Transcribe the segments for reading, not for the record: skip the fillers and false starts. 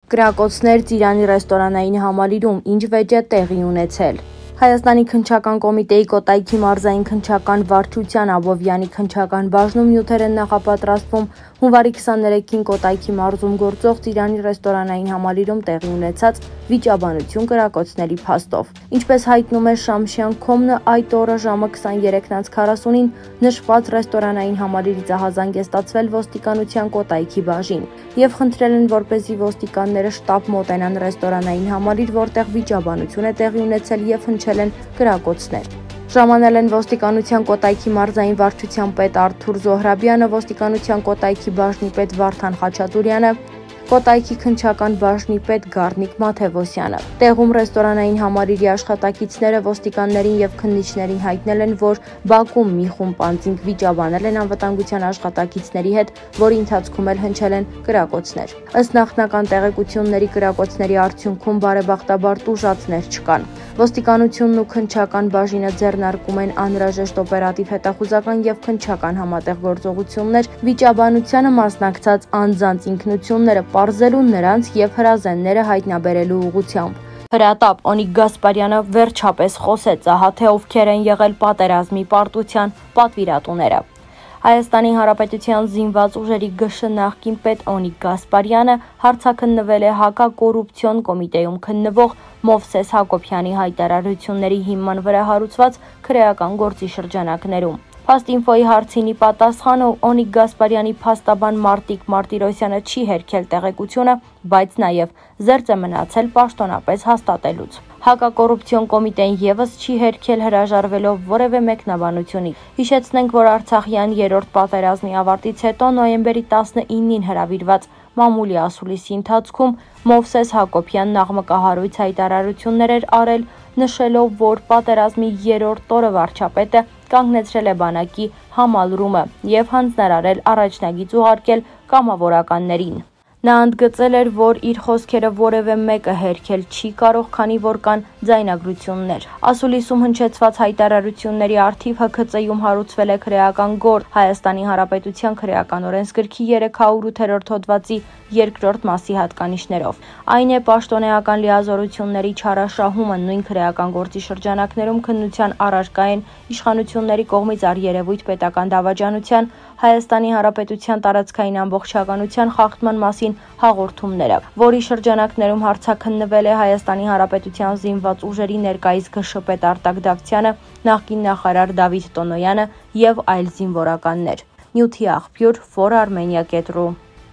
Կրակոցներ Ծիրանի ռեստորանային համալիրում ինչ վեճ է տեղի ունեցել։ Հայաստանի քննչական կոմիտեի Կոտայքի մարզային քննչական վարչության Աբովյանի քննչական բաժնում նյութեր են նախապատրաստվում հունվարի 23-ին Կոտայքի մարզում գործող Ծիրանի ռեստորանային համալիրում տեղի ունեցած վիճաբանություն կրակոցների փաստով։ Ինչպես հայտնում է Շամշյան.com-ը, այդ օրը ժամը 23:40-ին նշված ռեստորանային համալիրի ահազանգ է ստացվել ոստիկանության Կոտայքի բաժին եւ խնդրել են, որպեսզի ոստիկանները շտապ մոտենան ռեստորանային համալիր, որտեղ վիճաբանություն է տեղի ունեցել եւ հնչել են կրակոցներ։ Ժամանել են ոստիկանության Կոտայքի մարզային վարչության պետ Արթուր Զոհրաբյանը, ոստիկանության Կոտայքի բաժնի պետ Վարդան Խաչատուրյանը, Կոտայքի քննչական բաժնի պետ Գառնիկ Մաթևոսյանը։ Տեղում ռեստորանային համալիրի աշխատակիցները ոստիկաններին եւ քննիչներին հայտնել են, որ Բաքում մի խումբ անձինք վիճաբանել են անվտանգության աշխատակիցների հետ, որի ընթացքում էլ հնչել են կրակոցներ։ Ըստ նախնական տեղեկությունների, կրակոցների արդյունքում բարեբախտաբար տուժածներ չկան։ Ոստիկանությունն ու քննչական բաժինը ձեռնարկում են անհրաժեշտ օպերատիվ հետախուզական եւ քննչական համատեղ գործողություններ վիճաբանությանը մասնակցած անձանց ինքնությունները պարզելու նրանց եւ հրազենները հայտնաբերելու ուղղությամբ։ Հրատապ Օնիկ Գասպարյանը վերջապես խոսեց, ահա թե ովքեր են եղել պատերազմի պարտության պատվիրատուները։ Հայաստանի Հանրապետության զինված ուժերի ԳՇ նախկին պետ Օնիկ Գասպարյանը հարցաքննվել է հակակոռուպցիոն կոմիտեում քննվող Մովսես Հակոբյանի հայտարարությունների հիման վրա հարուցված քրեական գործի շրջանակներում։ Փաստինֆոյի հարցինի պատասխանը Օնիկ Գասպարյանի փաստաբան Մարտիկ Մարտիրոսյանը չի հերքել տեղեկությունը, բայց նաև զերծ է մնացել պաշտոնապես հաստատելուց։ Հակակոռուպցիոն կոմիտեն եւս չի հերքել հրաժարվելով որևէ մեկնաբանությունի։ Հիշեցնենք, որ Արցախյան երրորդ պատերազմի ավարտից հետո նոյեմբերի 19-ին հրավիրված մամուլի ասուլիսի ընթացքում Մովսես Հակոբյանն աղմկահարույց հայտարարություններ էր արել, նշելով, որ պատերազմի երրորդ օրը վարչապետը կանգնեցրել է բանակի համալրումը եւ հանձնարարել առաջնագիծ ուղարկել կամավորականներին։ Նա ընդգծել էր, որ իր խոսքերը որևէ մեկը հերքել չի կարող, քանի որ կան ձայնագրություններ։ Ասուլիսում հնչեցված հայտարարությունների առթիվ ՀՔԾ-ում հարուցվել է քրեական գործ Հայաստանի Հանրապետության քրեական օրենսգրքի 308-րդ հոդվածի 2-րդ մասի հատկանիշներով։ Այն է պաշտոնեական լիազորությունների չարաշահումը նույն քրեական գործի շրջանակներում քննության առարկային իշխանությունների կողմից առերևույթ պետական դավաճանության, Հայաստանի Հանրապետության տարածքային ամբողջականության խախտման մասին հաղորդումները, որի շրջանակներում հարցաքննվել է Հայաստանի Հանրապետության զինված ուժերի ներկայիս ԳՇ պետ Արտակ Դավթյանը, նախկին նախարար Դավիթ Տոնոյանը եւ այլ զինվորականներ։ Նյութի աղբյուր ForArmenia.ru։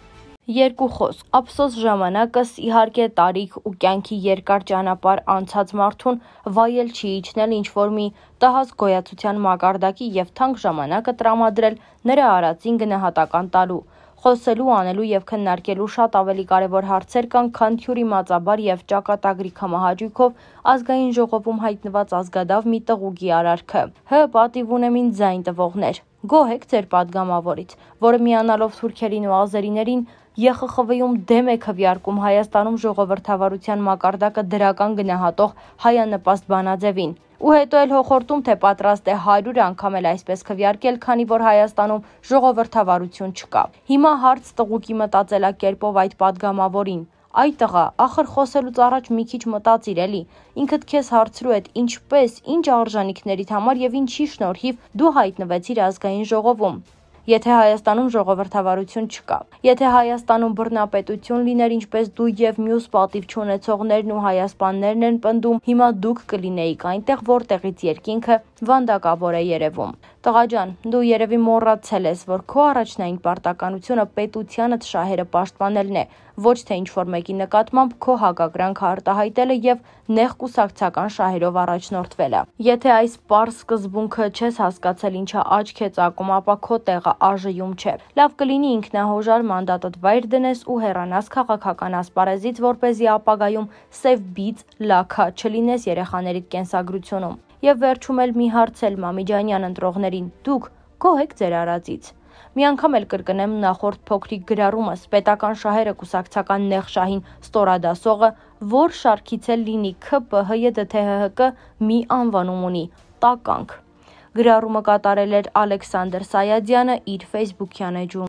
Երկու խոսք։ Ափսոս ժամանակս իհարկե տարիք ու կյանքի երկար ճանապարհ անցած մարդուն վայել չի իջնել ինչ-որ մի տհաճ գոյացության մակարդակի եւ թանկ ժամանակը տրամադրել նրա արածին գնահատական տալու, խոսելու, անելու եւ քննարկելու շատ ավելի կարեւոր հարցեր կան, քան թյուրի մածաբար եւ ճակատագրի կամահաճույքով ազգային ժողովում հայտնված ազգադավ մի տղուկի արարքը։ Պատիվ ունեմ ինձ ձայն տվողներ։ Գոհ եք ձեր падգամավորից, որը միանալով թուրքերին ու ազերիներին ԵԽԽՎ-ում դեմ է քվեարկում Հայաստանում ժողովրդավարության մակարդակը դրական գնահատող հայանպաստ բանաձևին։ Ու հետո էլ հոխորտում, թե պատրաստ է 100 անգամ էլ այսպես քվեարկել, քանի որ Հայաստանում ժողովրդավարություն չկա։ Հիմա հարց տղուկի մտածելակերպով այդ падգամավորին։ Այ տղա, ախր խոսելուց առաջ մի քիչ մտածիր էլի։ Ինքդ քեզ հարցրու այդ ինչպես, ինչ արժանինքներիդ համար եւ ինչի շնորհիվ դու հայտնվեցիր ազգային ժողովում։ Եթե Հայաստանում ժողովրդավարություն չկա, եթե Հայաստանում բռնապետություն լիներ, ինչպես դու եւ մյուս պատիվ չունեցողներն ու հայասպաններն են պնդում, հիմա դուք կլինեիք այնտեղ, որտեղից երկինքը վանդակավոր է երևում։ Տղա ջան, դու երևի մոռացել ես, որ քո առաջնային պարտականությունը պետությանդ շահերը պաշտպանելն է, ոչ թե ինչ-որ մեկի նկատմամբ քո հակակրանքը արտահայտելը եւ նեղ կուսակցական շահերով առաջնորդվելը։ Եթե այս պարզ սկզբունքը չես հասկացել ինչա աչք է ծակում, ապա քո տեղը ԱԺ-ում չէ։ Լավ կլինի ինքնահոժար մանդատդ վայր դնես ու հեռանաս քաղաքական ասպարեզից, որպեսզի ապագայում սև բիծ լաքա չլինես երեխաներիդ կենսագրությունում։ Եվ վերջում էլ մի հարցել Մամիջանյան ընտրողներին. դուք գոհ եք ձեր արածից։ Մի անգամ էլ կրկնեմ նախորդ փոքրիկ գրառումս, պետական շահերը կուսակցական նեղ շահին ստորադասողը, որ շարքից էլ լինի ՔՊՀ, ԵԴԹՀԿ մի անվանում ունի՝ տականք։ Գրառումը կատարել էր Ալեքսանդր Սայադյանը իր Facebook-յան էջում։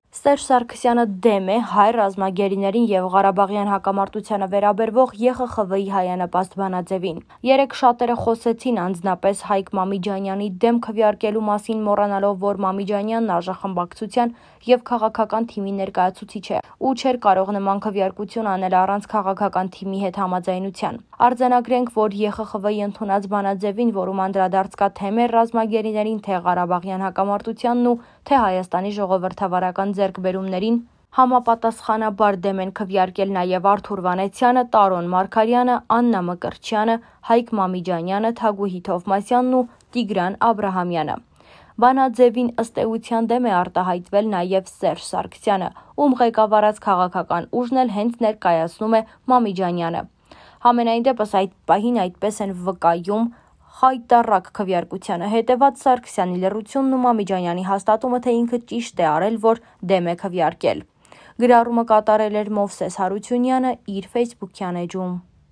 Սերժ Սարգսյանը դեմ է հայ ռազմագերիներին եւ Ղարաբաղյան հակամարտությանը վերաբերվող ԵԽԽՎ-ի հայանպաստ բանաձևին։ Երեկ շատերը խոսեցին անձնապես Հայկ Մամիջանյանի դեմ քվեարկելու մասին, մոռանալով, որ Մամիջանյանն արժախմբակցության եւ քաղաքական թիմի ներկայացուցիչ է ու չէր կարող նման քվեարկություն անել առանց քաղաքական թիմի հետ համաձայնության։ Արձանագրենք, որ ԵԽԽՎ-ի ընդունած բանաձևին, որում անդրադարձ կա թե մեր ռազմագերիներին, թե Ղարաբաղյան հակամարտությանն ու թե Հայաստանի ժողովրդավարական ձեռքբերումներին, համապատասխանաբար դեմ են քվեարկել նաև Արթուր Վանեցյանը, Տարոն Մարգարյանը, Աննա Մկրտչյանը, Հայկ Մամիջանյանը, Թագուհի Թովմասյանն ու Տիգրան Աբրահամյանը։ Բանաձևին ըստ էության դեմ է արտահայտվել նաև Սերժ Սարգսյանը, ում ղեկավարած քաղաքական ուժն էլ հենց ներկայացնում է Մամիջանյանը։ Համենայն դեպս այդ պահին այդպես են վկայում խայտառակ քվեարկությանը հետևած Սարգսյանի լռությունն ու Մամիջանյանի հաստատումը, թե ինքը ճիշտ է արել, որ դեմ է քվեարկել։ Գրառումը կատարել էր Մովսես Հարությունյանը իր ֆեյսբուքյան էջում։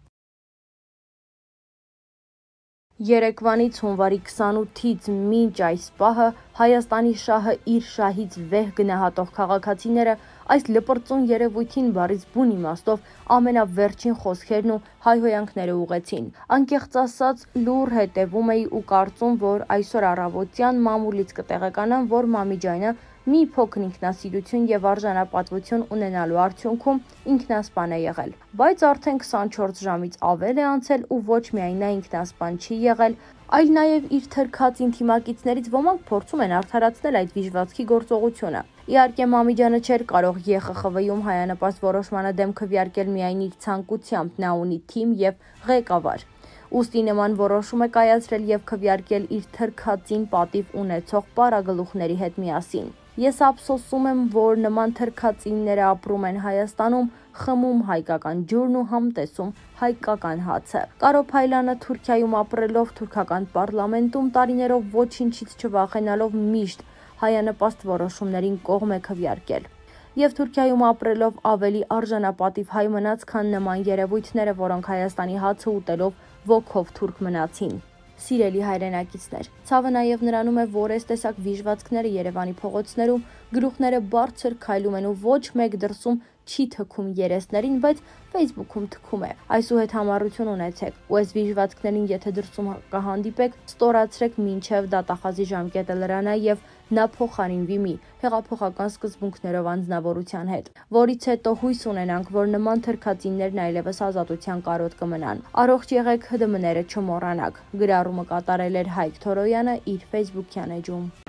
Երեկվանից հունվարի 28-ից մինչ այս պահը Հայաստանի շահը իր շահից վեհ գնահատող քաղաքացիները այս լպրծուն երևույթին բառից բուն իմաստով ամենավերջին խոսքերն ու հայհոյանքները ուղղեցին։ Անկեղծ ասած, լուռ հետևում էի ու կարծում, որ այսօր առավոտյան մամուլից կտեղեկանան, որ Մամիջյանը մի փոքր ինքնասիրություն եւ արժանապատվություն ունենալու արդյունքում ինքնասպան է եղել։ Բայց արդեն 24 ժամից ավել է անցել ու ոչ միայն նա ինքնասպան չի եղել, այլ նաև իր թրքած ինտիմակիցներից ոմանք փորձում են արդարացնել այդ վիժվածքի գործողությունը։ Իհարկե Մամիջյանը չէր կարող ԵԽԽՎ-ում հայանպաստ որոշմանը դեմ քվեարկել միայն իր ցանկությամբ, նա ունի թիմ եւ ղեկավար։ Ուստի նման որոշում է կայացրել եւ քվեարկել իր թրքածին պատիվ ունեցող պարագլուխների հետ միասին։ Ես ափսոսում եմ, որ նման թրքածինները ապրում են Հայաստանում, խմում հայկական ջուրն ու համտեսում հայկական հացը։ Կարո Փայլյանը Թուրքիայում ապրելով, թուրքական պարլամենտում տարիներով ոչինչից չվախենալով միշտ հայանպաստ որոշումներին կողմ է քվեարկել։ Եվ Թուրքիայում ապրելով ավելի արժանապատիվ հայ մնաց, քան նման երևույթները, որոնք Հայաստանի հացը ուտելով ոգով թուրք մնացին։ Սիրելի հայրենակիցներ, ցավը նաև նրանում է, որ այս տեսակ վիժվածքները Երևանի փողոցներում գլուխները բարձր քայլում են ու ոչ մեկ դրսում չի թքում երեսներին, բայց Facebook-ում թքում է։ Այսուհետ համառություն ունեցեք ու այս վիժվածքներին եթե դրսում կհանդիպեք, ստորացրեք մինչև դատախազի ժամկետը լրանա եւ նա փոխարինվի մի հեղափոխական սկզբունքներով անձնավորության հետ, որից հետո հույս ունենանք, որ նման թրքածիններն այլևս ազատության կարոտ կմնան։ Առողջ եղեք, ՀԴՄ-ները չմոռանաք։ Գրառումը կատարել էր Հայկ Թորոյանը իր ֆեյսբուքյան էջում։